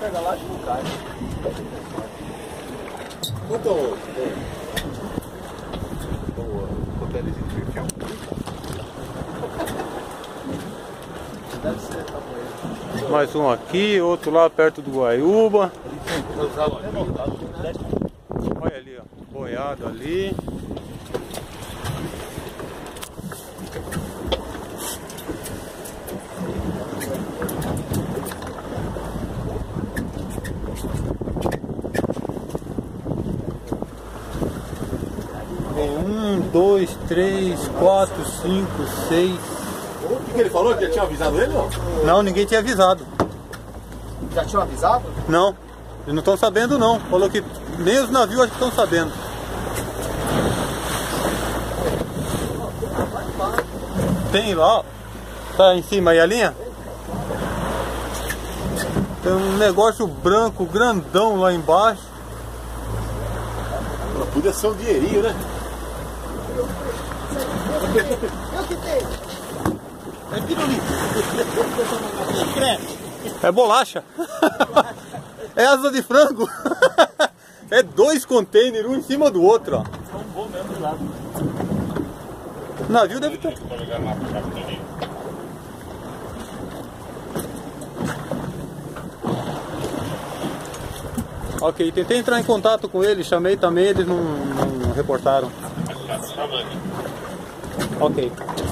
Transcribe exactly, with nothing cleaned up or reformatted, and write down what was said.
pega lá e não cai. Quanto o cotélizinho de perfil? Deve ser tabuleiro. Mais um aqui, outro lá perto do Guaiúba. Olha ali, ó, boiado ali. Um, dois, três, quatro, cinco, seis. O que, que ele falou? Que já tinha avisado ele, não? Não, ninguém tinha avisado. Já tinham avisado? Não, eles não estão sabendo não. Falou que nem os navios acho que estão sabendo. Tem lá, ó. Tá em cima aí a linha? Tem um negócio branco, grandão lá embaixo. Podia ser um dinheirinho, né? Eu que tenho. É pirulito. É bolacha. É asa de frango. É dois containers, um em cima do outro, ó. É um bom mesmo de lado. O navio deve ter. Ok, tentei entrar em contato com eles, chamei também, eles não, não reportaram. Ok.